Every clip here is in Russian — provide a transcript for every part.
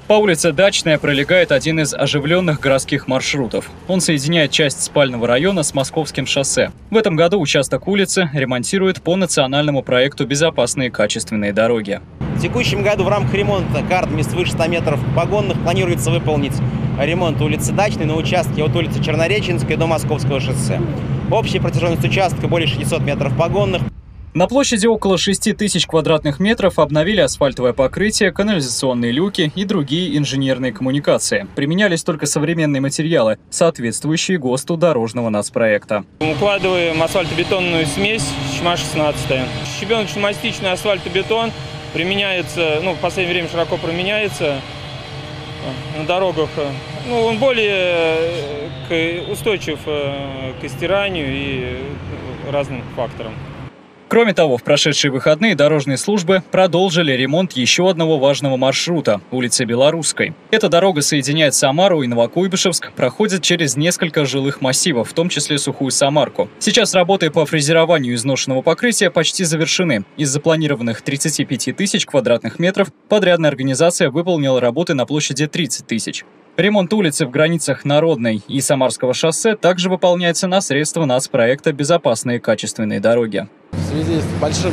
По улице Дачная пролегает один из оживленных городских маршрутов. Он соединяет часть спального района с Московским шоссе. В этом году участок улицы ремонтируют по национальному проекту «Безопасные качественные дороги». В текущем году в рамках ремонта картами свыше 100 метров погонных планируется выполнить ремонт улицы Дачной на участке от улицы Чернореченской до Московского шоссе. Общая протяженность участка более 600 метров погонных. На площади около 6000 квадратных метров обновили асфальтовое покрытие, канализационные люки и другие инженерные коммуникации. Применялись только современные материалы, соответствующие ГОСТу дорожного нацпроекта. Укладываем асфальтобетонную смесь ШМА-16. Щебеночно-мастичный асфальтобетон применяется, в последнее время широко применяется на дорогах. Он более устойчив к стиранию и разным факторам. Кроме того, в прошедшие выходные дорожные службы продолжили ремонт еще одного важного маршрута – улицы Белорусской. Эта дорога соединяет Самару и Новокуйбышевск, проходит через несколько жилых массивов, в том числе Сухую Самарку. Сейчас работы по фрезерованию изношенного покрытия почти завершены. Из запланированных 35 тысяч квадратных метров подрядная организация выполнила работы на площади 30 тысяч. Ремонт улицы в границах Народной и Самарского шоссе также выполняется на средства нацпроекта «Безопасные качественные дороги». В связи с большим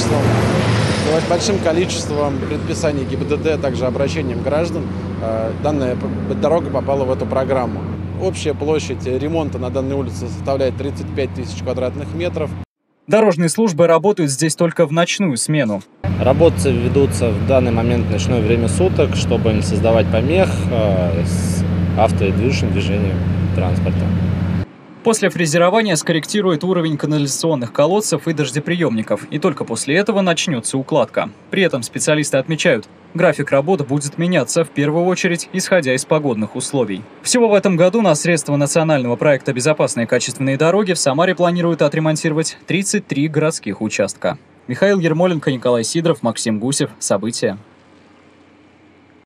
количеством предписаний ГИБДД, а также обращением граждан, данная дорога попала в эту программу. Общая площадь ремонта на данной улице составляет 35 тысяч квадратных метров. Дорожные службы работают здесь только в ночную смену. Работы ведутся в данный момент в ночное время суток, чтобы не создавать помех с авто- и движению транспорта. После фрезерования скорректирует уровень канализационных колодцев и дождеприемников, и только после этого начнется укладка. При этом специалисты отмечают, график работ будет меняться в первую очередь, исходя из погодных условий. Всего в этом году на средства национального проекта «Безопасные качественные дороги» в Самаре планируют отремонтировать 33 городских участка. Михаил Ермоленко, Николай Сидоров, Максим Гусев. События.